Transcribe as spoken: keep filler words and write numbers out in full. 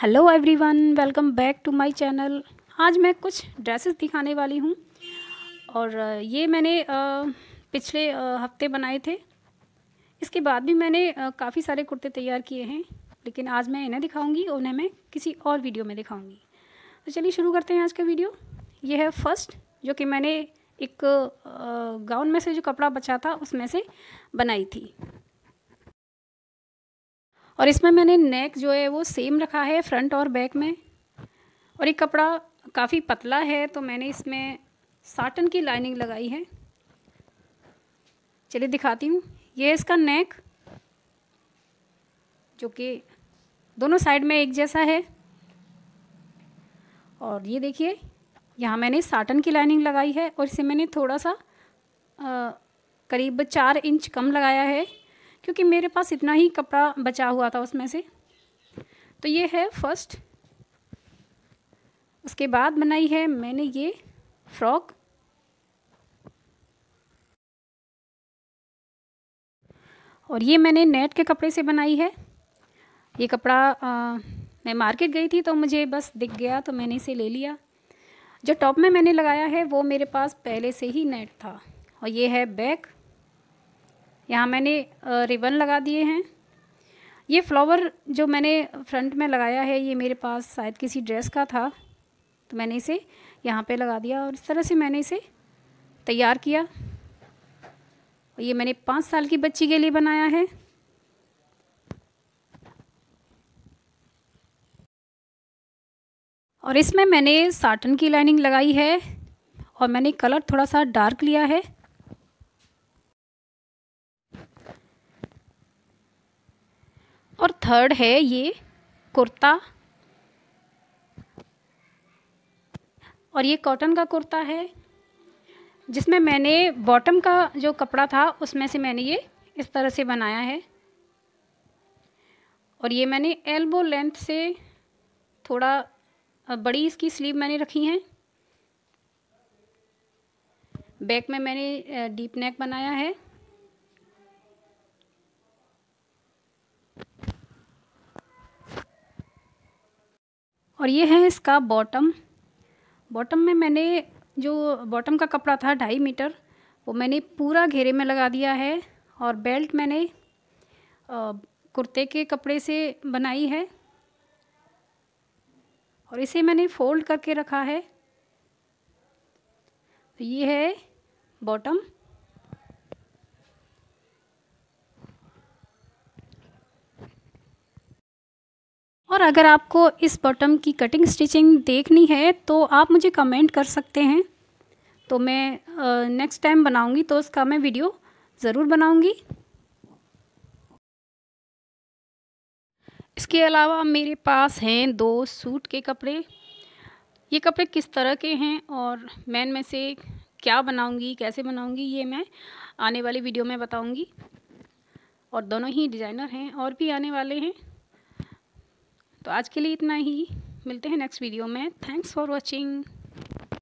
Hello everyone, welcome back to my channel. आज मैं कुछ ड्रेसेस दिखाने वाली हूँ और ये मैंने पिछले हफ्ते बनाए थे। इसके बाद भी मैंने काफ़ी सारे कुर्ते तैयार किए हैं, लेकिन आज मैं इन्हें दिखाऊंगी और उन्हें मैं किसी और वीडियो में दिखाऊंगी। तो चलिए शुरू करते हैं आज का वीडियो। ये है फर्स्ट, जो कि मैंने एक गाउन में से जो कपड़ा बचा था उसमें से बनाई थी। और इसमें मैंने नेक जो है वो सेम रखा है फ्रंट और बैक में। और ये कपड़ा काफ़ी पतला है तो मैंने इसमें साटन की लाइनिंग लगाई है। चलिए दिखाती हूँ। ये है इसका नेक, जो कि दोनों साइड में एक जैसा है। और ये देखिए, यहाँ मैंने साटन की लाइनिंग लगाई है और इसे मैंने थोड़ा सा आ, करीब चार इंच कम लगाया है, क्योंकि मेरे पास इतना ही कपड़ा बचा हुआ था उसमें से। तो ये है फर्स्ट। उसके बाद बनाई है मैंने ये फ्रॉक। और ये मैंने नेट के कपड़े से बनाई है। ये कपड़ा आ, मैं मार्केट गई थी तो मुझे बस दिख गया तो मैंने इसे ले लिया। जो टॉप में मैंने लगाया है वो मेरे पास पहले से ही नेट था। और ये है बैक। यहाँ मैंने रिबन लगा दिए हैं। ये फ्लावर जो मैंने फ्रंट में लगाया है ये मेरे पास शायद किसी ड्रेस का था, तो मैंने इसे यहाँ पे लगा दिया और इस तरह से मैंने इसे तैयार किया। और ये मैंने पाँच साल की बच्ची के लिए बनाया है। और इसमें मैंने साटन की लाइनिंग लगाई है और मैंने कलर थोड़ा सा डार्क लिया है। और थर्ड है ये कुर्ता। और ये कॉटन का कुर्ता है, जिसमें मैंने बॉटम का जो कपड़ा था उसमें से मैंने ये इस तरह से बनाया है। और ये मैंने एल्बो लेंथ से थोड़ा बड़ी इसकी स्लीव मैंने रखी हैं। बैक में मैंने डीप नेक बनाया है। और ये है इसका बॉटम। बॉटम में मैंने जो बॉटम का कपड़ा था ढाई मीटर, वो मैंने पूरा घेरे में लगा दिया है। और बेल्ट मैंने कुर्ते के कपड़े से बनाई है और इसे मैंने फोल्ड करके रखा है। तो ये है बॉटम। और अगर आपको इस बॉटम की कटिंग स्टिचिंग देखनी है तो आप मुझे कमेंट कर सकते हैं, तो मैं नेक्स्ट टाइम बनाऊंगी तो उसका मैं वीडियो ज़रूर बनाऊंगी। इसके अलावा मेरे पास हैं दो सूट के कपड़े। ये कपड़े किस तरह के हैं और मैं इनमें से क्या बनाऊंगी, कैसे बनाऊंगी, ये मैं आने वाली वीडियो में बताऊंगी। और दोनों ही डिज़ाइनर हैं और भी आने वाले हैं। तो आज के लिए इतना ही, मिलते हैं नेक्स्ट वीडियो में। Thanks for watching.